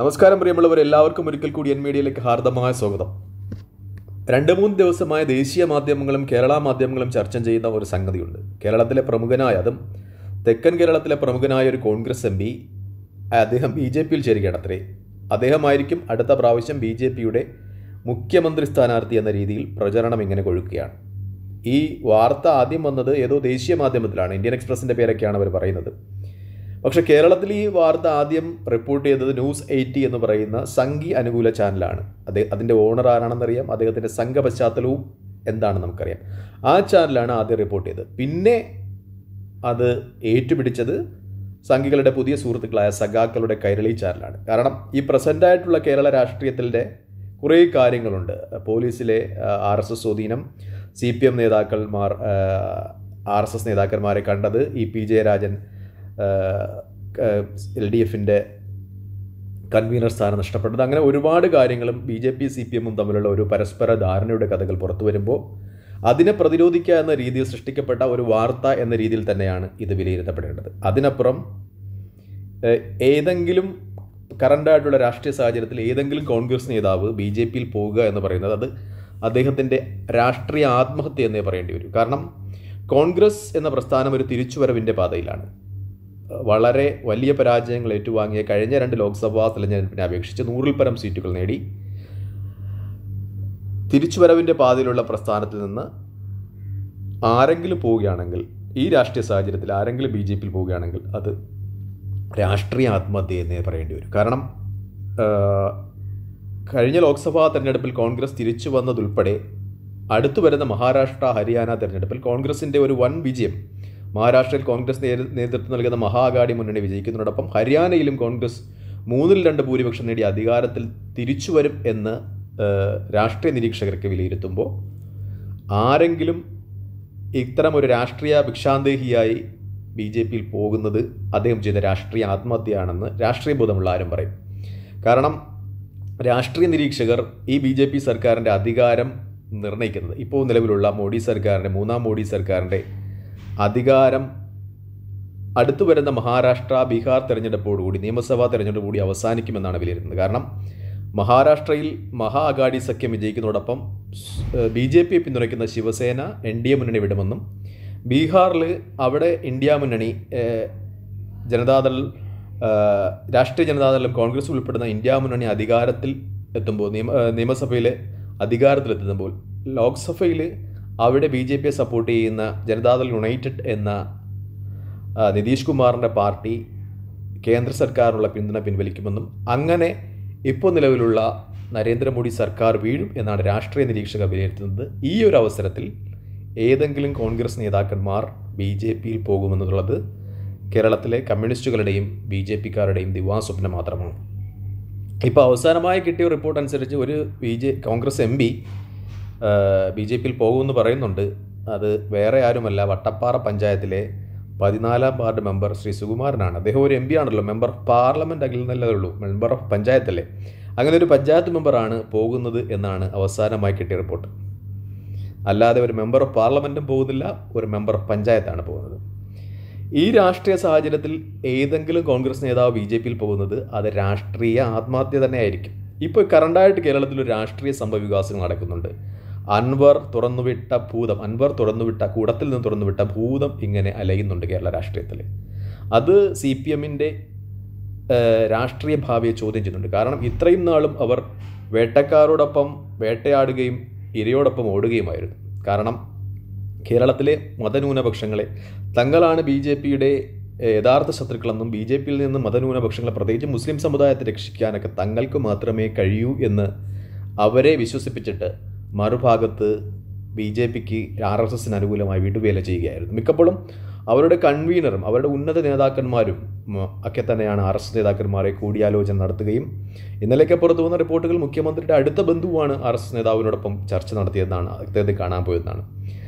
നമസ്കാരം പ്രിയമുള്ളവർ, എല്ലാവർക്കും ഒരിക്കൽ കൂടി എൻ മീഡിയയിലേക്ക് ഹാർദമായ സ്വാഗതം. 2-3 ദിവസമായ ദേശീയ മാധ്യമങ്ങളും കേരള മാധ്യമങ്ങളും ചർച്ച ചെയ്യുന്ന ഒരു സംഗതിയുണ്ട്. കേരളത്തിലെ പ്രമുഖനായ, അതും തെക്കൻ കേരളത്തിലെ പ്രമുഖനായ ഒരു കോൺഗ്രസ് എം പി, അദ്ദേഹം BJPയിൽ ചേരുകയാണത്രേ. അദ്ദേഹമായിരിക്കും അടുത്ത പ്രാവശ്യം BJPയുടെ മുഖ്യമന്ത്രി സ്ഥാനാർത്ഥി എന്ന രീതിയിൽ പ്രചരണം ഇങ്ങനെ കൊഴുക്കുകയാണ്. ഈ വാർത്ത ആദ്യം വന്നത് ഏതോ ദേശീയ മാധ്യമത്തിലാണ്. ഇന്ത്യൻ എക്സ്പ്രസിൻ്റെ പേരൊക്കെയാണ് അവർ പറയുന്നത്. പക്ഷേ കേരളത്തിൽ ഈ വാർത്ത ആദ്യം റിപ്പോർട്ട് ചെയ്തത് ന്യൂസ് 80 എന്ന് പറയുന്ന സംഘി അനുകൂല ചാനലാണ്. അതിൻ്റെ ഓണർ ആരാണെന്നറിയാം, അദ്ദേഹത്തിൻ്റെ സംഘ പശ്ചാത്തലവും എന്താണെന്ന് നമുക്കറിയാം. ആ ചാനലാണ് ആദ്യം റിപ്പോർട്ട് ചെയ്തത്. പിന്നെ അത് ഏറ്റുപിടിച്ചത് സംഘികളുടെ പുതിയ സുഹൃത്തുക്കളായ സഖാക്കളുടെ കൈരളി ചാനലാണ്. കാരണം ഈ പ്രസൻ്റായിട്ടുള്ള കേരള രാഷ്ട്രീയത്തിൻ്റെ കുറേ കാര്യങ്ങളുണ്ട്. പോലീസിലെ RSS സ്വാധീനം, CPM നേതാക്കന്മാർ RSS നേതാക്കന്മാരെ കണ്ടത്, P ജയരാജൻ LDFിൻ്റെ കൺവീനർ സ്ഥാനം നഷ്ടപ്പെട്ടത്, അങ്ങനെ ഒരുപാട് കാര്യങ്ങളും BJP CPMഉം തമ്മിലുള്ള ഒരു പരസ്പര ധാരണയുടെ കഥകൾ പുറത്തു വരുമ്പോൾ അതിനെ പ്രതിരോധിക്കുക എന്ന രീതിയിൽ സൃഷ്ടിക്കപ്പെട്ട ഒരു വാർത്ത എന്ന രീതിയിൽ തന്നെയാണ് ഇത് വിലയിരുത്തപ്പെടേണ്ടത്. അതിനപ്പുറം ഏതെങ്കിലും കറണ്ടായിട്ടുള്ള രാഷ്ട്രീയ സാഹചര്യത്തിൽ ഏതെങ്കിലും കോൺഗ്രസ് നേതാവ് BJPയിൽ പോവുക എന്ന് പറയുന്നത് അത് അദ്ദേഹത്തിൻ്റെ രാഷ്ട്രീയ ആത്മഹത്യ എന്നേ പറയേണ്ടി വരും. കാരണം കോൺഗ്രസ് എന്ന പ്രസ്ഥാനം ഒരു തിരിച്ചുവരവിൻ്റെ പാതയിലാണ്. വളരെ വലിയ പരാജയങ്ങൾ ഏറ്റുവാങ്ങിയ കഴിഞ്ഞ 2 ലോക്സഭാ തെരഞ്ഞെടുപ്പിനെ അപേക്ഷിച്ച് 100-ൽ പരം സീറ്റുകൾ നേടി തിരിച്ചുവരവിൻ്റെ പാതയിലുള്ള പ്രസ്ഥാനത്തിൽ നിന്ന് ആരെങ്കിലും പോവുകയാണെങ്കിൽ, ഈ രാഷ്ട്രീയ സാഹചര്യത്തിൽ ആരെങ്കിലും BJPയിൽ പോവുകയാണെങ്കിൽ അത് രാഷ്ട്രീയ ആത്മഹത്യ എന്നേ പറയേണ്ടി വരും. കാരണം കഴിഞ്ഞ ലോക്സഭാ തെരഞ്ഞെടുപ്പിൽ കോൺഗ്രസ് തിരിച്ചു വന്നതുൾപ്പെടെ അടുത്തു വരുന്ന മഹാരാഷ്ട്ര, ഹരിയാന തെരഞ്ഞെടുപ്പിൽ കോൺഗ്രസിൻ്റെ ഒരു വൻ വിജയം, മഹാരാഷ്ട്രയിൽ കോൺഗ്രസ് നേതൃത്വം നൽകുന്ന മഹാഅഘാടി മുന്നണി വിജയിക്കുന്നതോടൊപ്പം ഹരിയാനയിലും കോൺഗ്രസ് 3/2 ഭൂരിപക്ഷം നേടി അധികാരത്തിൽ തിരിച്ചു വരും എന്ന് രാഷ്ട്രീയ നിരീക്ഷകർക്ക് വിലയിരുത്തുമ്പോൾ ആരെങ്കിലും ഇത്തരം ഒരു രാഷ്ട്രീയ ഭിക്ഷാന്തേഹിയായി BJPയിൽ പോകുന്നത് അദ്ദേഹം ചെയ്ത രാഷ്ട്രീയ ആത്മഹത്യയാണെന്ന് രാഷ്ട്രീയ ബോധമുള്ള ആരും പറയും. കാരണം രാഷ്ട്രീയ നിരീക്ഷകർ ഈ BJP സർക്കാരിൻ്റെ അധികാരം നിർണ്ണയിക്കുന്നത്, ഇപ്പോൾ നിലവിലുള്ള മോഡി സർക്കാരിൻ്റെ, 3ാം മോഡി സർക്കാരിൻ്റെ അധികാരം അടുത്തു വരുന്ന മഹാരാഷ്ട്ര, ബീഹാർ തെരഞ്ഞെടുപ്പോടുകൂടി, നിയമസഭാ തെരഞ്ഞെടുപ്പോടുകൂടി അവസാനിക്കുമെന്നാണ് വിലയിരുത്തുന്നത്. കാരണം മഹാരാഷ്ട്രയിൽ മഹാഅഘാടി സഖ്യം വിജയിക്കുന്നതോടൊപ്പം BJPയെ പിന്തുണയ്ക്കുന്ന ശിവസേന NDA മുന്നണി വിടുമെന്നും, ബീഹാറിൽ അവിടെ ഇന്ത്യ മുന്നണി, ജനതാദൾ, രാഷ്ട്രീയ ജനതാദളും കോൺഗ്രസ് ഉൾപ്പെടുന്ന ഇന്ത്യ മുന്നണി അധികാരത്തിൽ എത്തുമ്പോൾ, നിയമസഭയിൽ അധികാരത്തിലെത്തുമ്പോൾ, ലോക്സഭയിൽ അവിടെ BJPയെ സപ്പോർട്ട് ചെയ്യുന്ന ജനതാദൾ യുണൈറ്റഡ് എന്ന നിതീഷ് കുമാറിൻ്റെ പാർട്ടി കേന്ദ്ര സർക്കാരിനുള്ള പിന്തുണ പിൻവലിക്കുമെന്നും, അങ്ങനെ ഇപ്പോൾ നിലവിലുള്ള നരേന്ദ്രമോദി സർക്കാർ വീഴും എന്നാണ് രാഷ്ട്രീയ നിരീക്ഷകർ വിലയിരുത്തുന്നത്. ഈ ഒരു അവസരത്തിൽ ഏതെങ്കിലും കോൺഗ്രസ് നേതാക്കന്മാർ BJPയിൽ പോകുമെന്നുള്ളത് കേരളത്തിലെ കമ്മ്യൂണിസ്റ്റുകളുടെയും BJPക്കാരുടെയും ദിവാസ്വപ്നം മാത്രമാണ്. ഇപ്പോൾ അവസാനമായി കിട്ടിയ റിപ്പോർട്ട് അനുസരിച്ച് ഒരു കോൺഗ്രസ് MP BJPയിൽ പോകുമെന്ന് പറയുന്നുണ്ട്. അത് വേറെ ആരുമല്ല, വട്ടപ്പാറ പഞ്ചായത്തിലെ 14ാം വാർഡ് മെമ്പർ ശ്രീ സുകുമാരനാണ്. അദ്ദേഹം ഒരു MP ആണല്ലോ, മെമ്പർ ഓഫ് പാർലമെൻറ്റ് അല്ലെന്നല്ലേ ഉള്ളൂ, മെമ്പർ ഓഫ് പഞ്ചായത്തല്ലേ. അങ്ങനെ ഒരു പഞ്ചായത്ത് മെമ്പറാണ് പോകുന്നത് എന്നാണ് അവസാനമായി കിട്ടിയ റിപ്പോർട്ട്. അല്ലാതെ ഒരു മെമ്പർ ഓഫ് പാർലമെൻറ്റും പോകുന്നില്ല, ഒരു മെമ്പർ ഓഫ് പഞ്ചായത്താണ് പോകുന്നത്. ഈ രാഷ്ട്രീയ സാഹചര്യത്തിൽ ഏതെങ്കിലും കോൺഗ്രസ് നേതാവ് BJPയിൽ പോകുന്നത് അത് രാഷ്ട്രീയ ആത്മഹത്യ തന്നെ ആയിരിക്കും. ഇപ്പോൾ കറണ്ടായിട്ട് കേരളത്തിൽ ഒരു രാഷ്ട്രീയ സംഭവ വികാസങ്ങൾ നടക്കുന്നുണ്ട്. അൻവർ തുറന്നുവിട്ട കൂടത്തിൽ നിന്ന് തുറന്നുവിട്ട ഭൂതം ഇങ്ങനെ അലയുന്നുണ്ട് കേരള രാഷ്ട്രീയത്തിൽ. അത് CPMൻ്റെ രാഷ്ട്രീയ ഭാവിയെ ചോദ്യം ചെയ്യുന്നുണ്ട്. കാരണം ഇത്രയും നാളും അവർ വേട്ടക്കാരോടൊപ്പം വേട്ടയാടുകയും ഇരയോടൊപ്പം ഓടുകയുമായിരുന്നു. കാരണം കേരളത്തിലെ മതന്യൂനപക്ഷങ്ങളെ തങ്ങളാണ് BJPയുടെ യഥാർത്ഥ ശത്രുക്കളെന്നും, BJPയിൽ നിന്ന് മതന്യൂനപക്ഷങ്ങളെ, പ്രത്യേകിച്ച് മുസ്ലിം സമുദായത്തെ രക്ഷിക്കാനൊക്കെ തങ്ങൾക്ക് മാത്രമേ കഴിയൂ എന്ന് അവരെ വിശ്വസിപ്പിച്ചിട്ട് മറുഭാഗത്ത് BJPക്ക് RSSന് അനുകൂലമായി വിടുവേല ചെയ്യുകയായിരുന്നു. മിക്കപ്പോഴും അവരുടെ കൺവീനറും അവരുടെ ഉന്നത നേതാക്കന്മാരും ഒക്കെ തന്നെയാണ് RSS നേതാക്കന്മാരെ കൂടിയാലോചന നടത്തുകയും, ഇന്നലെയൊക്കെ പുറത്തു വന്ന റിപ്പോർട്ടുകൾ മുഖ്യമന്ത്രിയുടെ അടുത്ത ബന്ധുവാണ് RSS നേതാവിനോടൊപ്പം ചർച്ച നടത്തിയതെന്നാണ്, അദ്ദേഹത്തെ കാണാൻ പോയതെന്നാണ്.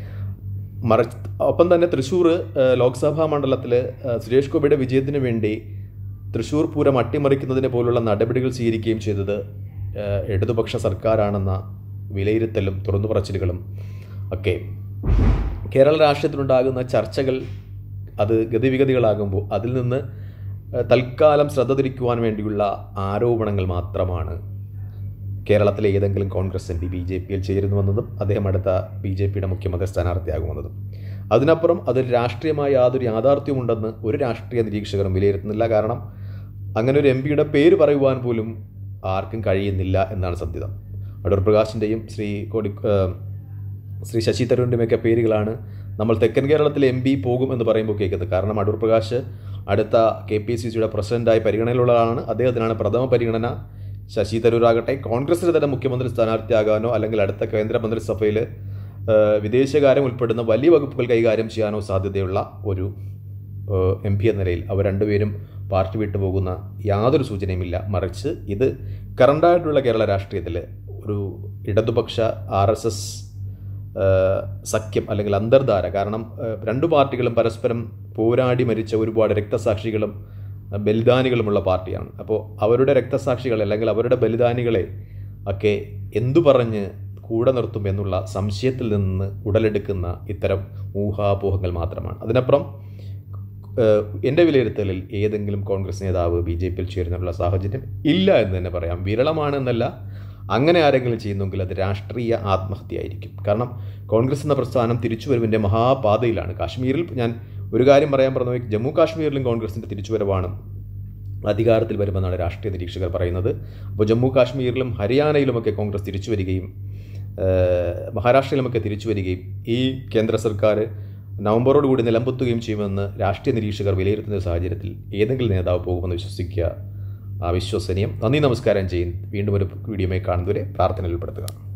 ഒപ്പം തന്നെ തൃശ്ശൂർ ലോക്സഭാ മണ്ഡലത്തിൽ സുരേഷ് ഗോപിയുടെ വിജയത്തിന് വേണ്ടി തൃശ്ശൂർ പൂരം അട്ടിമറിക്കുന്നതിനെ പോലുള്ള നടപടികൾ സ്വീകരിക്കുകയും ചെയ്തത് ഇടതുപക്ഷ സർക്കാരാണെന്ന വിലയിരുത്തലും തുറന്നു പറച്ചിലുകളും ഒക്കെ കേരള രാഷ്ട്രീയത്തിലുണ്ടാകുന്ന ചർച്ചകൾ അത് ഗതിവിഗതികളാകുമ്പോൾ അതിൽ നിന്ന് തൽക്കാലം ശ്രദ്ധ തിരിക്കുവാൻ വേണ്ടിയുള്ള ആരോപണങ്ങൾ മാത്രമാണ് കേരളത്തിലെ ഏതെങ്കിലും കോൺഗ്രസ് എം പി BJP-യിൽ ചേരുന്നുവെന്നതും അദ്ദേഹം അടുത്ത BJP-യുടെ മുഖ്യമന്ത്രി സ്ഥാനാർത്ഥിയാകുമെന്നതും. അതിനപ്പുറം അതിൽ രാഷ്ട്രീയമായ യാതൊരു യാഥാർത്ഥ്യമുണ്ടെന്ന് ഒരു രാഷ്ട്രീയ നിരീക്ഷകരും വിലയിരുത്തുന്നില്ല. കാരണം അങ്ങനെ ഒരു MP-യുടെ പേര് പറയുവാൻ പോലും ആർക്കും കഴിയുന്നില്ല എന്നാണ് സത്യത. അടൂർ പ്രകാശിൻ്റെയും ശ്രീ ശശി തരൂരിൻ്റെയുമൊക്കെ പേരുകളാണ് നമ്മൾ തെക്കൻ കേരളത്തിലെ MP പോകും എന്ന് പറയുമ്പോൾ കേൾക്കുന്നത്. കാരണം അടൂർ പ്രകാശ് അടുത്ത KPCCയുടെ പ്രസിഡൻ്റായി പരിഗണനയിലുള്ളതാണ്. അദ്ദേഹത്തിനാണ് പ്രഥമ പരിഗണന. ശശി തരൂരാകട്ടെ കോൺഗ്രസിന് തന്നെ മുഖ്യമന്ത്രി സ്ഥാനാർത്ഥിയാകാനോ അല്ലെങ്കിൽ അടുത്ത കേന്ദ്രമന്ത്രിസഭയിൽ വിദേശകാര്യം ഉൾപ്പെടുന്ന വലിയ വകുപ്പുകൾ കൈകാര്യം ചെയ്യാനോ സാധ്യതയുള്ള ഒരു MP എന്ന നിലയിൽ അവർ രണ്ടുപേരും പാർട്ടി വിട്ടുപോകുന്ന യാതൊരു സൂചനയുമില്ല. മറിച്ച് ഇത് കറണ്ടായിട്ടുള്ള കേരള രാഷ്ട്രീയത്തിൽ ഒരു ഇടതുപക്ഷ RSS സഖ്യം അല്ലെങ്കിൽ അന്തർധാര. കാരണം രണ്ടു പാർട്ടികളും പരസ്പരം പോരാടി മരിച്ച ഒരുപാട് രക്തസാക്ഷികളും ബലിദാനികളുമുള്ള പാർട്ടിയാണ്. അപ്പോൾ അവരുടെ രക്തസാക്ഷികൾ അല്ലെങ്കിൽ അവരുടെ ബലിദാനികളെ ഒക്കെ എന്തു പറഞ്ഞ് കൂടെ നിർത്തും എന്നുള്ള സംശയത്തിൽ നിന്ന് ഉടലെടുക്കുന്ന ഇത്തരം ഊഹാപോഹങ്ങൾ മാത്രമാണ്. അതിനപ്പുറം എൻ്റെ വിലയിരുത്തലിൽ ഏതെങ്കിലും കോൺഗ്രസ് നേതാവ് BJP-യിൽ ചേരുന്നതിനുള്ള സാഹചര്യം ഇല്ല എന്ന് തന്നെ പറയാം. വിരളമാണെന്നല്ല, അങ്ങനെ ആരെങ്കിലും ചെയ്യുന്നെങ്കിൽ അത് രാഷ്ട്രീയ ആത്മഹത്യയായിരിക്കും. കാരണം കോൺഗ്രസ് എന്ന പ്രസ്ഥാനം തിരിച്ചുവരവിൻ്റെ മഹാപാതയിലാണ്. കാശ്മീരിൽ ഞാൻ ഒരു കാര്യം പറയാൻ പറഞ്ഞു, ജമ്മു കാശ്മീരിലും കോൺഗ്രസിൻ്റെ തിരിച്ചുവരവാണ് അധികാരത്തിൽ വരുമെന്നാണ് രാഷ്ട്രീയ നിരീക്ഷകർ പറയുന്നത്. അപ്പോൾ ജമ്മു കാശ്മീരിലും ഹരിയാനയിലുമൊക്കെ കോൺഗ്രസ് തിരിച്ചു വരികയും മഹാരാഷ്ട്രയിലുമൊക്കെ തിരിച്ചു വരികയും ഈ കേന്ദ്ര സർക്കാർ നവംബറോടുകൂടി നിലംപൊത്തുകയും ചെയ്യുമെന്ന് രാഷ്ട്രീയ നിരീക്ഷകർ വിലയിരുത്തുന്ന സാഹചര്യത്തിൽ ഏതെങ്കിലും നേതാവ് പോകുമെന്ന് വിശ്വസിക്കുക അവിശ്വസനീയം. നന്ദി, നമസ്കാരം. വീണ്ടും ഒരു വീഡിയോയുമായി കാണുന്നവരെ പ്രാർത്ഥനയിൽ ഉൾപ്പെടുത്തുക.